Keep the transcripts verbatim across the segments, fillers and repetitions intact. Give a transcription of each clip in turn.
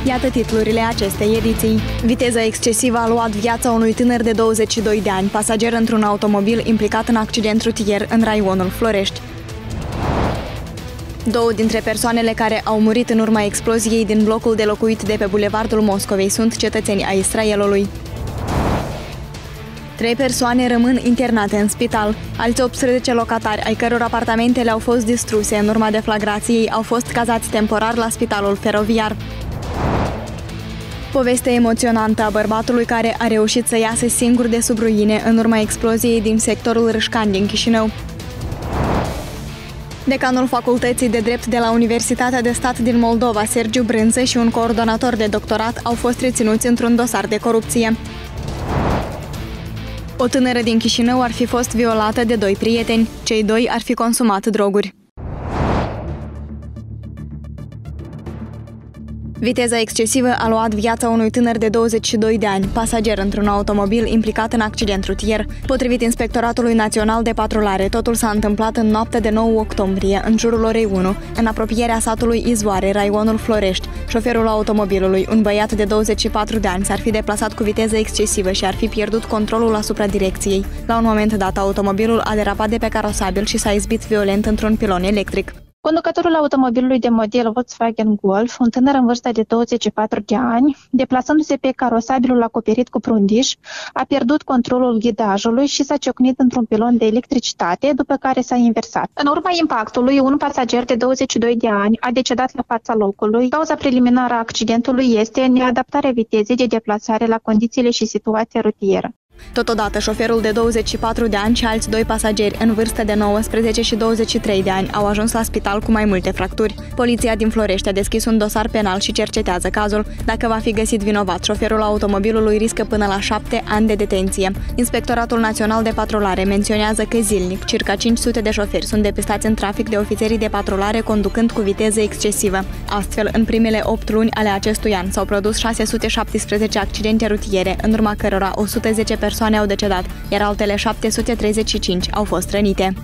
Iată titlurile acestei ediții. Viteza excesivă a luat viața unui tânăr de douăzeci și doi de ani, pasager într-un automobil implicat în accident rutier în raionul Florești. Două dintre persoanele care au murit în urma exploziei din blocul de locuit de pe Bulevardul Moscovei sunt cetățeni ai Israelului. Trei persoane rămân internate în spital. Alți optsprezece locatari, ai căror apartamentele au fost distruse în urma deflagrației, au fost cazați temporar la spitalul feroviar. Poveste emoționantă a bărbatului care a reușit să iasă singur de sub ruine în urma exploziei din sectorul Râșcani din Chișinău. Decanul Facultății de Drept de la Universitatea de Stat din Moldova, Sergiu Brânță, și un coordonator de doctorat au fost reținuți într-un dosar de corupție. O tânără din Chișinău ar fi fost violată de doi prieteni. Cei doi ar fi consumat droguri. Viteza excesivă a luat viața unui tânăr de douăzeci și doi de ani, pasager într-un automobil implicat în accident rutier. Potrivit Inspectoratului Național de Patrulare, totul s-a întâmplat în noaptea de nouă octombrie, în jurul orei unu, în apropierea satului Izvoare, raionul Florești. Șoferul automobilului, un băiat de douăzeci și patru de ani, s-ar fi deplasat cu viteză excesivă și ar fi pierdut controlul asupra direcției. La un moment dat, automobilul a derapat de pe carosabil și s-a izbit violent într-un pilon electric. Conducătorul automobilului de model Volkswagen Golf, un tânăr în vârstă de douăzeci și patru de ani, deplasându-se pe carosabilul acoperit cu prundiș, a pierdut controlul ghidajului și s-a ciocnit într-un pilon de electricitate, după care s-a inversat. În urma impactului, un pasager de douăzeci și doi de ani a decedat la fața locului. Cauza preliminară a accidentului este neadaptarea vitezei de deplasare la condițiile și situația rutieră. Totodată, șoferul de douăzeci și patru de ani și alți doi pasageri în vârstă de nouăsprezece și douăzeci și trei de ani au ajuns la spital cu mai multe fracturi. Poliția din Florești a deschis un dosar penal și cercetează cazul. Dacă va fi găsit vinovat, șoferul automobilului riscă până la șapte ani de detenție. Inspectoratul Național de Patrulare menționează că zilnic, circa cinci sute de șoferi sunt depistați în trafic de ofițerii de patrulare conducând cu viteză excesivă. Astfel, în primele opt luni ale acestui an s-au produs șase sute șaptesprezece accidente rutiere, în urma cărora o sută zece persoane au decedat, iar altele șapte sute treizeci și cinci au fost rănite.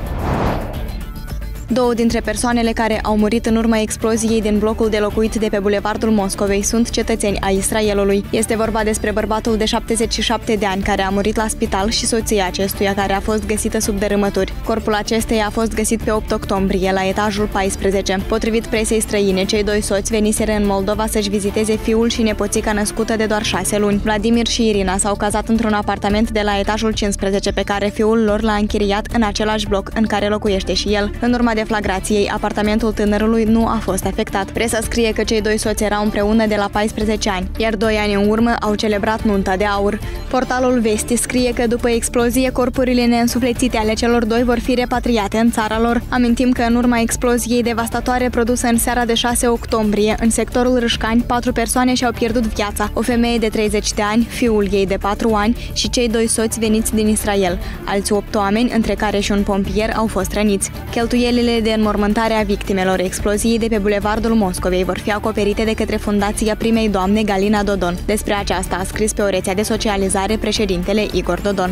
Două dintre persoanele care au murit în urma exploziei din blocul de locuit de pe Bulevardul Moscovei sunt cetățeni ai Israelului. Este vorba despre bărbatul de șaptezeci și șapte de ani care a murit la spital și soția acestuia care a fost găsită sub dărâmături. Corpul acesteia a fost găsit pe opt octombrie la etajul paisprezece. Potrivit presei străine, cei doi soți veniseră în Moldova să-și viziteze fiul și nepoțica născută de doar șase luni. Vladimir și Irina s-au cazat într-un apartament de la etajul cincisprezece pe care fiul lor l-a închiriat în același bloc în care locuiește și el. În urma deflagrației, apartamentul tânărului nu a fost afectat. Presa scrie că cei doi soți erau împreună de la paisprezece ani, iar doi ani în urmă au celebrat nunta de aur. Portalul Vesti scrie că după explozie, corpurile neînsuflețite ale celor doi vor fi repatriate în țara lor. Amintim că în urma exploziei devastatoare produsă în seara de șase octombrie, în sectorul Râșcani, patru persoane și-au pierdut viața. O femeie de treizeci de ani, fiul ei de patru ani și cei doi soți veniți din Israel. Alți opt oameni, între care și un pompier, au fost răniți. Cheltuielile de înmormântare a victimelor exploziei de pe Bulevardul Moscovei vor fi acoperite de către Fundația Primei Doamne Galina Dodon. Despre aceasta a scris pe o rețea de socializare președintele Igor Dodon.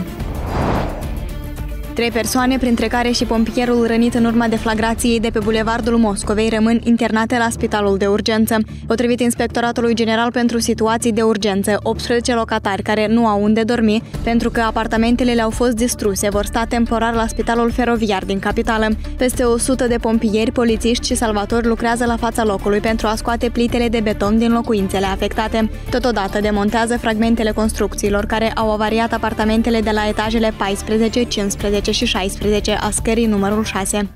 Trei persoane, printre care și pompierul rănit în urma deflagrației de pe Bulevardul Moscovei, rămân internate la spitalul de urgență. Potrivit Inspectoratului General pentru Situații de Urgență, optsprezece locatari care nu au unde dormi pentru că apartamentele le-au fost distruse vor sta temporar la spitalul feroviar din capitală. Peste o sută de pompieri, polițiști și salvatori lucrează la fața locului pentru a scoate plitele de beton din locuințele afectate. Totodată demontează fragmentele construcțiilor care au avariat apartamentele de la etajele paisprezece, cincisprezece și șaisprezece a scării numărul șase.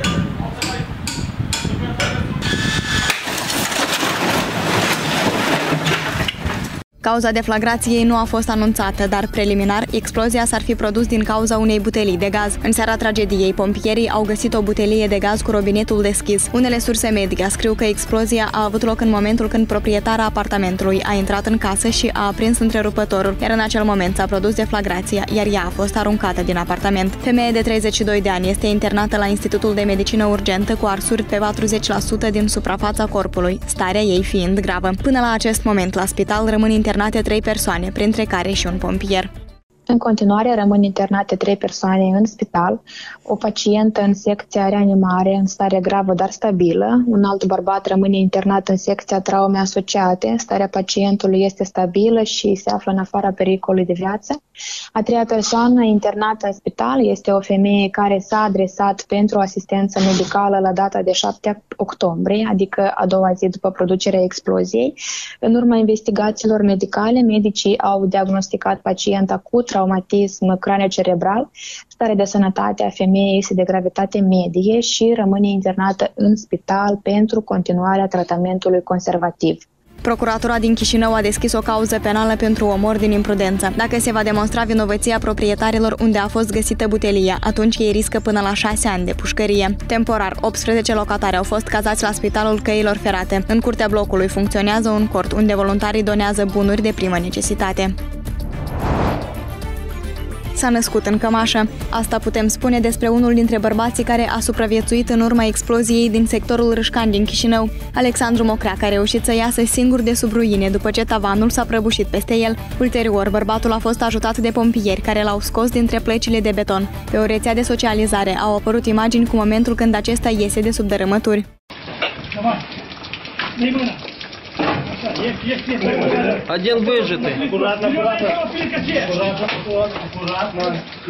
Cauza deflagrației nu a fost anunțată, dar preliminar, explozia s-ar fi produs din cauza unei butelii de gaz. În seara tragediei, pompierii au găsit o butelie de gaz cu robinetul deschis. Unele surse media scriu că explozia a avut loc în momentul când proprietara apartamentului a intrat în casă și a aprins întrerupătorul, iar în acel moment s-a produs deflagrația, iar ea a fost aruncată din apartament. Femeia de treizeci și doi de ani este internată la Institutul de Medicină Urgentă cu arsuri pe patruzeci la sută din suprafața corpului, starea ei fiind gravă. Până la acest moment, la spital rămân internate trei persoane, printre care și un pompier. În continuare rămân internate trei persoane în spital, o pacientă în secția reanimare în stare gravă, dar stabilă, un alt bărbat rămâne internat în secția traume asociate, starea pacientului este stabilă și se află în afara pericolului de viață. A treia persoană internată în spital este o femeie care s-a adresat pentru asistență medicală la data de șapte octombrie, adică a doua zi după producerea exploziei. În urma investigațiilor medicale, medicii au diagnosticat pacienta cu traumatism craniocerebral. Starea de sănătate a femeii este de gravitate medie și rămâne internată în spital pentru continuarea tratamentului conservativ. Procuratura din Chișinău a deschis o cauză penală pentru omor din imprudență. Dacă se va demonstra vinovăția proprietarilor unde a fost găsită butelia, atunci ei riscă până la șase ani de pușcărie. Temporar, optsprezece locatari au fost cazați la Spitalul Căilor Ferate. În curtea blocului funcționează un cort unde voluntarii donează bunuri de primă necesitate. S-a născut în cămașă. Asta putem spune despre unul dintre bărbații care a supraviețuit în urma exploziei din sectorul Râșcan din Chișinău. Alexandru Mocreac a reușit să iasă singur de sub ruine după ce tavanul s-a prăbușit peste el. Ulterior, bărbatul a fost ajutat de pompieri care l-au scos dintre plăcile de beton. Pe o rețea de socializare au apărut imagini cu momentul când acesta iese de sub dărâmături. Один выжатый. Аккуратно, аккуратно. Аккуратно, аккуратно.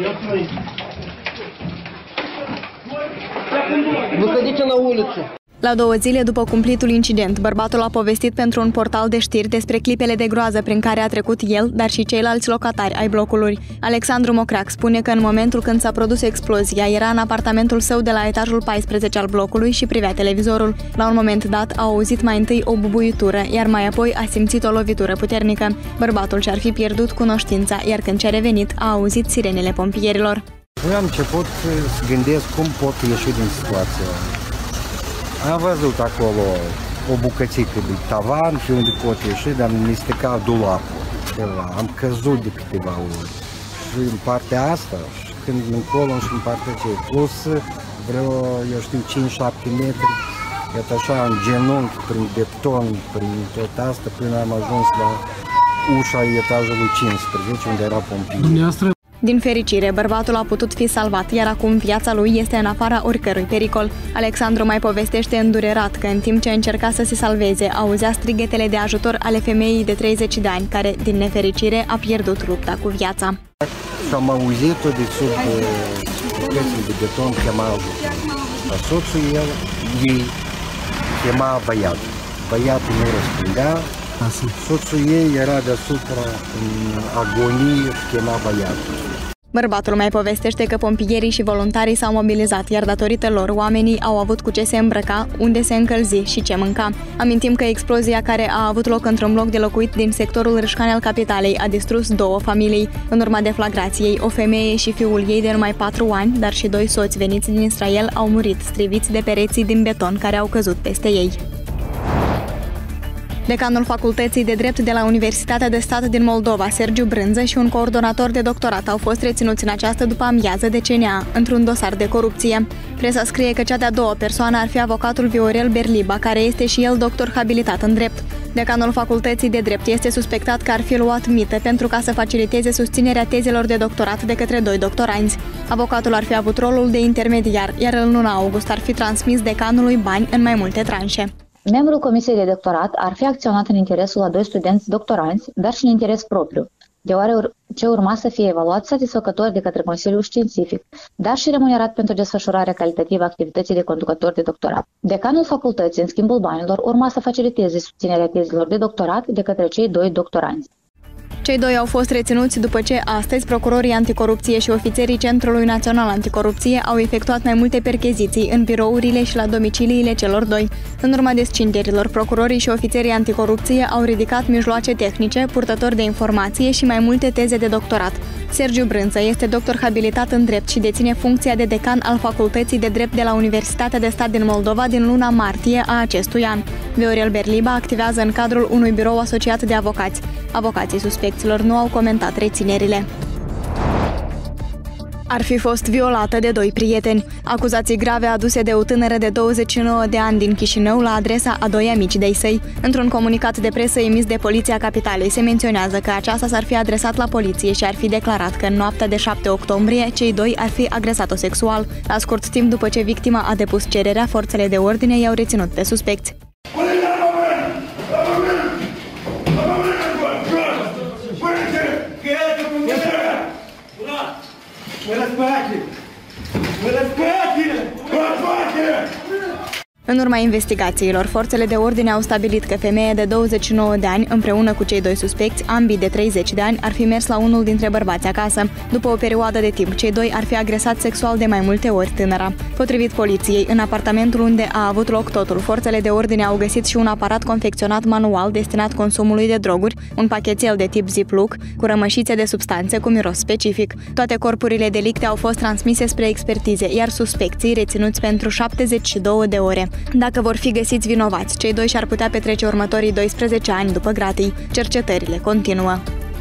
Выходите на улицу. La două zile după cumplitul incident, bărbatul a povestit pentru un portal de știri despre clipele de groază prin care a trecut el, dar și ceilalți locatari ai blocului. Alexandru Mocreac spune că în momentul când s-a produs explozia, era în apartamentul său de la etajul paisprezece al blocului și privea televizorul. La un moment dat a auzit mai întâi o bubuitură, iar mai apoi a simțit o lovitură puternică. Bărbatul și-ar fi pierdut cunoștința, iar când ce-a revenit, a auzit sirenele pompierilor. Eu am început să gândesc cum pot ieși din situația. Am văzut acolo o bucățică de tavan și unde pot ieși, dar mi strica dulapul. Am căzut de câteva ori. Și în partea asta, și când încolo și în partea aceea. Plus vreo, eu știu, cinci șapte metri, iată așa, în genunchi, prin beton, prin tot asta, până am ajuns la ușa etajului cincisprezece, unde era pompieri. Din fericire, bărbatul a putut fi salvat, iar acum viața lui este în afara oricărui pericol. Alexandru mai povestește îndurerat că în timp ce încerca să se salveze, auzea strigătele de ajutor ale femeii de treizeci de ani, care, din nefericire, a pierdut lupta cu viața. Și am auzit-o de sub bucății de beton, chema ajutor. Dar soțul el, ei, chema băiatul. Băiatul nu răspundea, soțul ei era deasupra în agonie și chema băiatul. Bărbatul mai povestește că pompierii și voluntarii s-au mobilizat, iar datorită lor, oamenii au avut cu ce se îmbrăca, unde se încălzi și ce mânca. Amintim că explozia care a avut loc într-un bloc de locuit din sectorul Râșcan al capitalei a distrus două familii. În urma deflagrației, o femeie și fiul ei de numai patru ani, dar și doi soți veniți din Israel au murit, striviți de pereții din beton care au căzut peste ei. Decanul Facultății de Drept de la Universitatea de Stat din Moldova, Sergiu Brânză, și un coordonator de doctorat au fost reținuți în această după amiază de C N A într-un dosar de corupție. Presa scrie că cea de-a doua persoană ar fi avocatul Viorel Berliba, care este și el doctor habilitat în drept. Decanul Facultății de Drept este suspectat că ar fi luat mită pentru ca să faciliteze susținerea tezelor de doctorat de către doi doctoranzi. Avocatul ar fi avut rolul de intermediar, iar în luna august ar fi transmis decanului bani în mai multe tranșe. Membrul Comisiei de Doctorat ar fi acționat în interesul a doi studenți doctoranți, dar și în interes propriu, deoarece urma să fie evaluat satisfăcător de către Consiliul Științific, dar și remunerat pentru desfășurarea calitativă a activității de conducător de doctorat. Decanul facultății, în schimbul banilor, urma să faciliteze susținerea tezelor de doctorat de către cei doi doctoranți. Cei doi au fost reținuți după ce astăzi procurorii anticorupție și ofițerii Centrului Național Anticorupție au efectuat mai multe percheziții în birourile și la domiciliile celor doi. În urma descinderilor, procurorii și ofițerii anticorupție au ridicat mijloace tehnice, purtători de informație și mai multe teze de doctorat. Sergiu Brânză este doctor habilitat în drept și deține funcția de decan al Facultății de Drept de la Universitatea de Stat din Moldova din luna martie a acestui an. Viorel Berliba activează în cadrul unui birou asociat de avocați. Avocații suspecților nu au comentat reținerile. Ar fi fost violată de doi prieteni. Acuzații grave aduse de o tânără de douăzeci și nouă de ani din Chișinău la adresa a doi amici de-ai săi. Într-un comunicat de presă emis de Poliția Capitalei se menționează că aceasta s-ar fi adresat la poliție și ar fi declarat că în noaptea de șapte octombrie cei doi ar fi agresat-o sexual. La scurt timp după ce victima a depus cererea, forțele de ordine i-au reținut pe suspecți. În urma investigațiilor, forțele de ordine au stabilit că femeia de douăzeci și nouă de ani, împreună cu cei doi suspecți, ambii de treizeci de ani, ar fi mers la unul dintre bărbați acasă. După o perioadă de timp, cei doi ar fi agresat sexual de mai multe ori tânăra. Potrivit poliției, în apartamentul unde a avut loc totul, forțele de ordine au găsit și un aparat confecționat manual destinat consumului de droguri, un pachetel de tip Ziploc, cu rămășițe de substanțe cu miros specific. Toate corpurile delicte au fost transmise spre expertize, iar suspecții reținuți pentru șaptezeci și două de ore. Dacă vor fi găsiți vinovați, cei doi și-ar putea petrece următorii doisprezece ani după gratii. Cercetările continuă.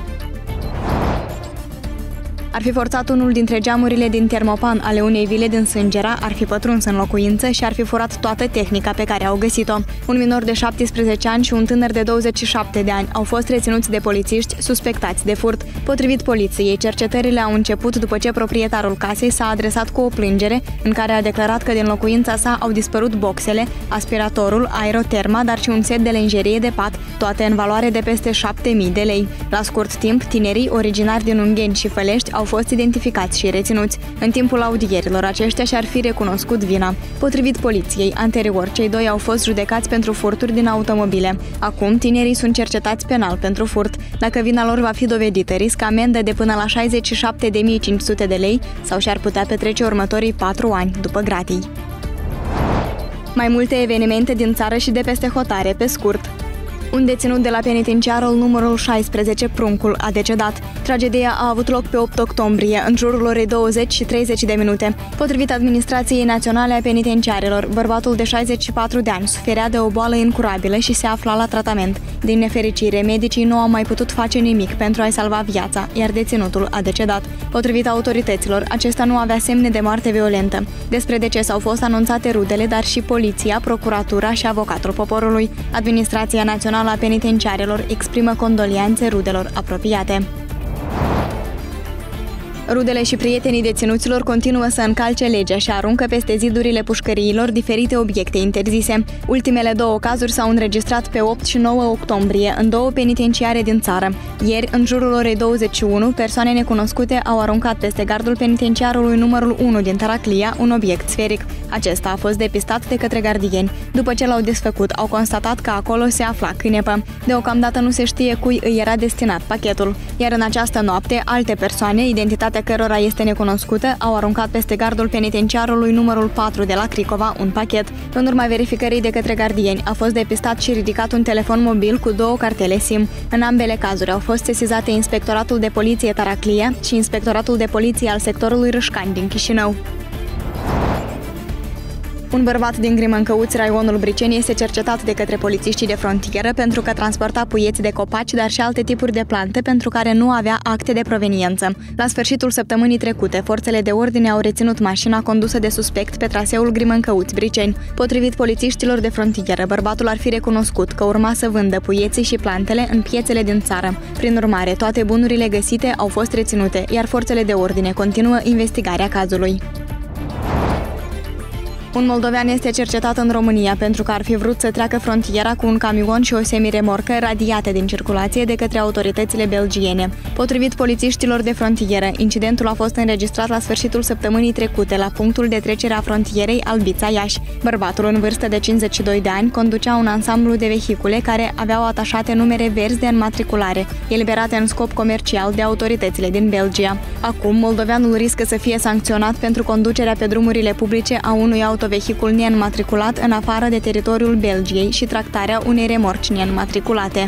Ar fi forțat unul dintre geamurile din termopan ale unei vile din Sângera, ar fi pătruns în locuință și ar fi furat toată tehnica pe care au găsit-o. Un minor de șaptesprezece ani și un tânăr de douăzeci și șapte de ani au fost reținuți de polițiști suspectați de furt. Potrivit poliției, cercetările au început după ce proprietarul casei s-a adresat cu o plângere în care a declarat că din locuința sa au dispărut boxele, aspiratorul, aeroterma, dar și un set de lenjerie de pat, toate în valoare de peste șapte mii de lei. La scurt timp, tinerii originari din Ungheni și Fălești au fost identificați și reținuți. În timpul audierilor, aceștia și-ar fi recunoscut vina. Potrivit poliției, anterior, cei doi au fost judecați pentru furturi din automobile. Acum, tinerii sunt cercetați penal pentru furt. Dacă vina lor va fi dovedită, riscă amendă de până la șaizeci și șapte de mii cinci sute de lei sau și-ar putea petrece următorii patru ani după gratii. Mai multe evenimente din țară și de peste hotare, pe scurt. Un deținut de la penitenciarul numărul șaisprezece, Pruncul, a decedat. Tragedia a avut loc pe opt octombrie, în jurul orei douăzeci și treizeci de minute. Potrivit Administrației Naționale a Penitenciarelor, bărbatul de șaizeci și patru de ani suferea de o boală incurabilă și se afla la tratament. Din nefericire, medicii nu au mai putut face nimic pentru a-i salva viața, iar deținutul a decedat. Potrivit autorităților, acesta nu avea semne de moarte violentă. Despre deces au fost anunțate rudele, dar și poliția, procuratura și avocatul poporului. Administrația Națională a Penitenciarelor exprimă condolianțe rudelor apropiate. Rudele și prietenii deținuților continuă să încalce legea și aruncă peste zidurile pușcăriilor diferite obiecte interzise. Ultimele două cazuri s-au înregistrat pe opt și nouă octombrie în două penitenciare din țară. Ieri, în jurul orei douăzeci și unu, persoane necunoscute au aruncat peste gardul penitenciarului numărul unu din Taraclia un obiect sferic. Acesta a fost depistat de către gardieni. După ce l-au desfăcut, au constatat că acolo se afla cânepă. Deocamdată nu se știe cui îi era destinat pachetul. Iar în această noapte, alte persoane, identitatea cărora este necunoscută, au aruncat peste gardul penitenciarului numărul patru de la Cricova un pachet. În urma verificării de către gardieni, a fost depistat și ridicat un telefon mobil cu două cartele SIM. În ambele cazuri au fost sesizate Inspectoratul de Poliție Taraclia și Inspectoratul de Poliție al sectorului Râșcani din Chișinău. Un bărbat din Grimâncăuți, raionul Briceni, este cercetat de către polițiștii de frontieră pentru că transporta puieți de copaci, dar și alte tipuri de plante pentru care nu avea acte de proveniență. La sfârșitul săptămânii trecute, forțele de ordine au reținut mașina condusă de suspect pe traseul Grimâncăuți-Briceni. Potrivit polițiștilor de frontieră, bărbatul ar fi recunoscut că urma să vândă puieții și plantele în piețele din țară. Prin urmare, toate bunurile găsite au fost reținute, iar forțele de ordine continuă investigarea cazului. Un moldovean este cercetat în România pentru că ar fi vrut să treacă frontiera cu un camion și o semiremorcă radiate din circulație de către autoritățile belgiene. Potrivit polițiștilor de frontieră, incidentul a fost înregistrat la sfârșitul săptămânii trecute la punctul de trecere a frontierei Albița-Iași. Bărbatul, în vârstă de cincizeci și doi de ani, conducea un ansamblu de vehicule care aveau atașate numere verzi de înmatriculare, eliberate în scop comercial de autoritățile din Belgia. Acum, moldoveanul riscă să fie sancționat pentru conducerea pe drumurile publice a unui auto autovehicul neînmatriculat în afară de teritoriul Belgiei și tractarea unei remorci neînmatriculate.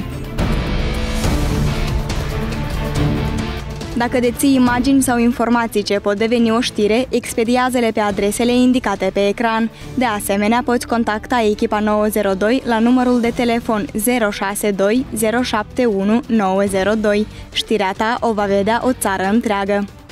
Dacă deții imagini sau informații ce pot deveni o știre, expediază-le pe adresele indicate pe ecran. De asemenea, poți contacta echipa nouă zero doi la numărul de telefon zero șase doi zero șapte unu nouă zero doi. Știrea ta o va vedea o țară întreagă.